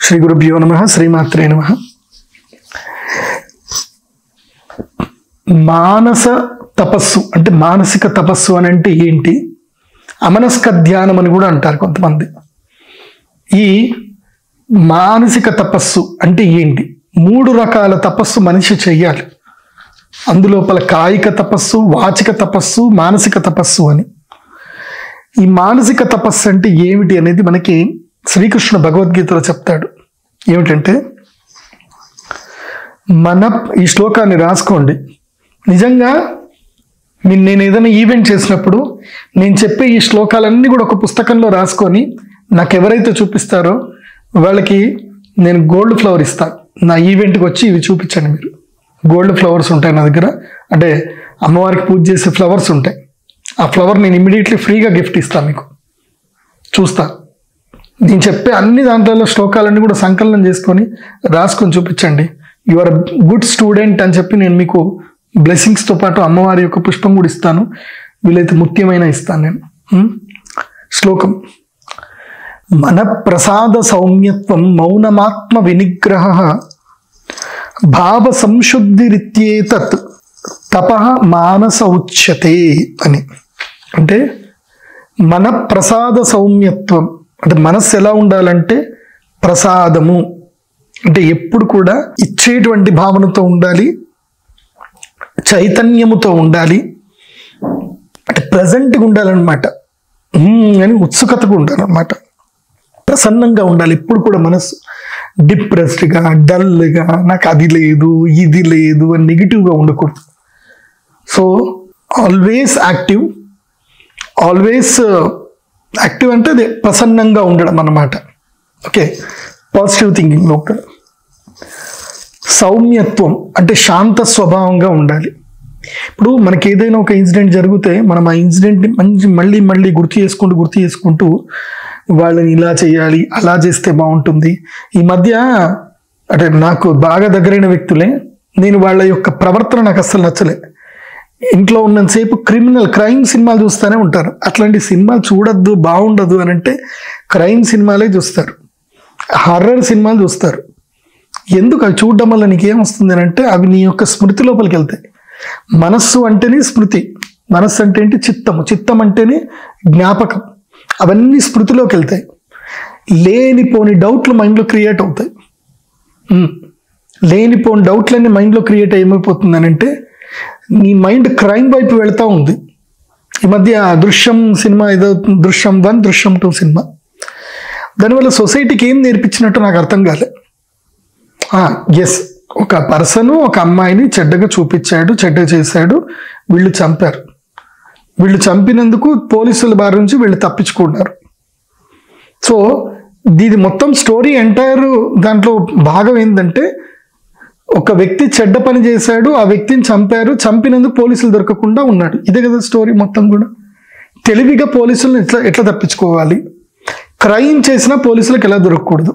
శ్రీ గురుభ్యో నమః. శ్రీమాత్రే నమః. మానస తపస్సు అంటే మానసిక తపస్సు అని అంటే ఏంటి? అమనస్క ధ్యానం అని కూడా అంటారు కొంతమంది. ఈ మానసిక తపస్సు అంటే ఏంటి? 3 రకాల తపస్సు మనిషి చెయ్యాలి. అందులోపల కాయిక తపస్సు, వాచిక తపస్సు, మానసిక తపస్సు అని. ఈ మానసిక తపస్సు అంటే ఏమిటి అనేది మనకి శ్రీకృష్ణ భగవద్గీతలో చెప్తాడు. ఏమిటంటే, ఈ శ్లోకాన్ని రాసుకోండి. నిజంగా నేను ఏదైనా ఈవెంట్ చేసినప్పుడు నేను చెప్పే ఈ శ్లోకాలన్నీ కూడా ఒక పుస్తకంలో రాసుకొని నాకు ఎవరైతే చూపిస్తారో వాళ్ళకి నేను గోల్డ్ ఫ్లవర్ ఇస్తాను. నా ఈవెంట్కి వచ్చి ఇవి చూపించండి. మీరు గోల్డ్ ఫ్లవర్స్ ఉంటాయి నా దగ్గర, అంటే అమ్మవారికి పూజ చేసే ఫ్లవర్స్ ఉంటాయి. ఆ ఫ్లవర్ నేను ఇమ్మీడియట్లీ ఫ్రీగా గిఫ్ట్ ఇస్తాను. మీకు చూస్తా. నేను చెప్పే అన్ని దాంట్లో శ్లోకాలన్నీ కూడా సంకలనం చేసుకొని రాసుకొని చూపించండి. యు ఆర్ గుడ్ స్టూడెంట్ అని చెప్పి నేను మీకు బ్లెస్సింగ్స్తో పాటు అమ్మవారి యొక్క పుష్పం కూడా ఇస్తాను. వీలైతే ముత్యమైన ఇస్తాను నేను. శ్లోకం: మన ప్రసాద సౌమ్యత్వం మౌనమాత్మ వినిగ్రహ భావ సంశుద్ధిరిత్యేతత్ తపః మానస ఉచ్యతే అని. అంటే మన ప్రసాద సౌమ్యత్వం అంటే మనస్సు ఎలా ఉండాలంటే ప్రసాదము అంటే ఎప్పుడు కూడా ఇచ్చేటువంటి భావనతో ఉండాలి, చైతన్యముతో ఉండాలి, అంటే ప్రజెంట్గా ఉండాలన్నమాట. అని ఉత్సుకతగా ఉండాలన్నమాట, ప్రసన్నంగా ఉండాలి. ఎప్పుడు కూడా మనస్సు డిప్రెస్డ్గా, డల్గా, నాకు అది లేదు ఇది లేదు అని నెగిటివ్గా ఉండకూడదు. సో ఆల్వేస్ యాక్టివ్ అంటే అదే ప్రసన్నంగా ఉండడం అన్నమాట. ఓకే, పాజిటివ్ థింకింగ్లో ఉంటాడు. సౌమ్యత్వం అంటే శాంత స్వభావంగా ఉండాలి. ఇప్పుడు మనకి ఏదైనా ఒక ఇన్సిడెంట్ జరిగితే మనం ఆ ఇన్సిడెంట్ని మళ్ళీ గుర్తు చేసుకుంటూ వాళ్ళని ఇలా చేయాలి, అలా చేస్తే బాగుంటుంది. ఈ మధ్య అంటే నాకు బాగా దగ్గరైన వ్యక్తులే, నేను వాళ్ళ యొక్క ప్రవర్తన నాకు అస్సలు నచ్చలే. ఇంట్లో ఉన్నంతసేపు క్రైమ్ సినిమాలు చూస్తూనే ఉంటారు. అట్లాంటి సినిమాలు చూడొద్దు, బాగుండదు అని అంటే క్రైమ్ సినిమాలే చూస్తారు, హర్రర్ సినిమాలు చూస్తారు. ఎందుకు? అవి చూడడం వల్ల నీకేం వస్తుంది అని అంటే అవి నీ యొక్క స్మృతి లోపలికి వెళ్తాయి. మనస్సు అంటేనే స్మృతి, మనస్సు అంటే ఏంటి? చిత్తం అంటేనే జ్ఞాపకం. అవన్నీ స్మృతిలోకి వెళ్తాయి. లేనిపోని డౌట్లు మైండ్లో క్రియేట్ అవుతాయి. లేనిపోని డౌట్లన్నీ మైండ్లో క్రియేట్ ఏమైపోతుందని అంటే నీ మైండ్ క్రైమ్ వైపు వెళ్తూ ఉంది. ఈ మధ్య దృశ్యం సినిమా ఏదో దృశ్యం 1, దృశ్యం 2 సినిమా, దానివల్ల సొసైటీకి ఏం నేర్పించినట్టు నాకు అర్థం కాలే. ఎస్, ఒక పర్సన్ ఒక అమ్మాయిని చెడ్డగా చూపించాడు, చెడ్డ చేశాడు, వీళ్ళు చంపారు. వీళ్ళు చంపినందుకు పోలీసుల బారి నుంచి వీళ్ళు తప్పించుకున్నారు. సో దీని మొత్తం స్టోరీ ఎంటైర్ దాంట్లో భాగం ఏంటంటే ఒక వ్యక్తి చెడ్డ పని చేశాడు, ఆ వ్యక్తిని చంపారు, చంపినందుకు పోలీసులు దొరకకుండా ఉన్నాడు. ఇదే కదా స్టోరీ మొత్తం కూడా. తెలివిగా పోలీసులను ఎట్లా తప్పించుకోవాలి, క్రైమ్ చేసినా పోలీసులకు ఎలా దొరకకూడదు,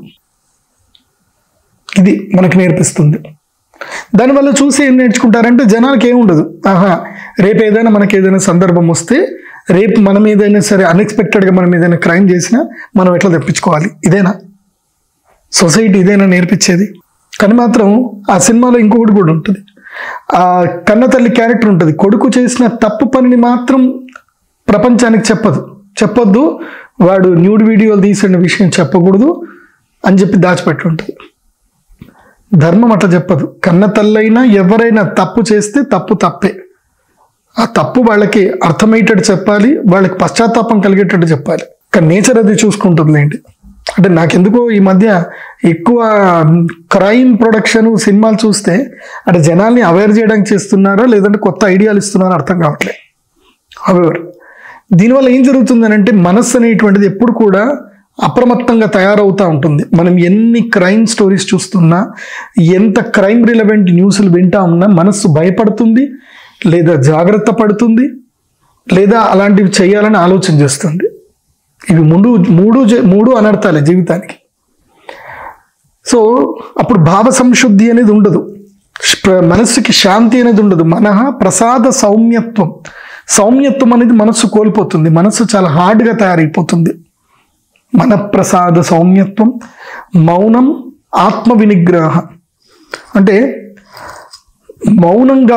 ఇది మనకు నేర్పిస్తుంది. దానివల్ల చూసి ఏం నేర్చుకుంటారంటే జనాలకి ఏముండదు, రేపు ఏదైనా మనకి ఏదైనా సందర్భం వస్తే, రేపు మనం ఏదైనా సరే అన్ఎక్స్పెక్టెడ్గా మనం ఏదైనా క్రైమ్ చేసినా మనం ఎట్లా తప్పించుకోవాలి, ఇదేనా సొసైటీ, ఇదేనా నేర్పించేది? కానీ మాత్రం ఆ సినిమాలో ఇంకొకటి కూడా ఉంటుంది. ఆ కన్న తల్లి క్యారెక్టర్ ఉంటుంది. కొడుకు చేసిన తప్పు పనిని మాత్రం ప్రపంచానికి చెప్పొద్దు, వాడు న్యూడ్ వీడియోలు తీసిన విషయం చెప్పకూడదు అని చెప్పి దాచిపెట్టి ఉంటుంది. ధర్మం అట్లా చెప్పదు. కన్న తల్లైనా ఎవరైనా తప్పు చేస్తే తప్పే. ఆ తప్పు వాళ్ళకి అర్థమయ్యేటట్టు చెప్పాలి, వాళ్ళకి పశ్చాత్తాపం కలిగేటట్టు చెప్పాలి. కానీ నేచర్ అది చూసుకుంటుందిలేండి. అంటే నాకెందుకో ఈ మధ్య ఎక్కువ క్రైమ్ ప్రొడక్షన్ సినిమాలు చూస్తే అంటే జనాల్ని అవేర్ చేయడానికి చేస్తున్నారా లేదంటే కొత్త ఐడియాలు ఇస్తున్నారా అర్థం కావట్లేదు. హవెవర్ దీనివల్ల ఏం జరుగుతుందని అంటే మనస్సు అనేటువంటిది ఎప్పుడు కూడా అప్రమత్తంగా తయారవుతూ ఉంటుంది. మనం ఎన్ని క్రైమ్ స్టోరీస్ చూస్తున్నా, ఎంత క్రైమ్ రిలవెంట్ న్యూస్లు వింటా ఉన్నా మనస్సు భయపడుతుంది, లేదా జాగ్రత్త పడుతుంది, లేదా అలాంటివి చేయాలని ఆలోచన చేస్తుంది. ఇవి మూడు అనర్థాలే జీవితానికి. సో అప్పుడు భావ సంశుద్ధి అనేది ఉండదు, మనస్సుకి శాంతి అనేది ఉండదు. మనః ప్రసాద సౌమ్యత్వం అనేది మనస్సు కోల్పోతుంది. మనస్సు చాలా హార్డ్గా తయారైపోతుంది. మన ప్రసాద సౌమ్యత్వం మౌనం ఆత్మ వినిగ్రహ, అంటే మౌనంగా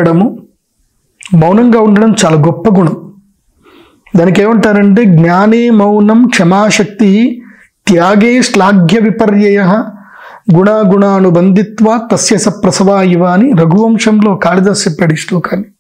ఉండడం చాలా గొప్ప గుణం. దానికి ఏమంటారంటే జ్ఞానే మౌనం క్షమాశక్తి త్యాగే శ్లాఘ్య విపర్యయ గుణాగుణానుబంధిత్వా తస్య స ప్రసవా ఇవ అని రఘువంశంలో కాళిదాసు చెప్పాడు ఈ శ్లోకాన్ని.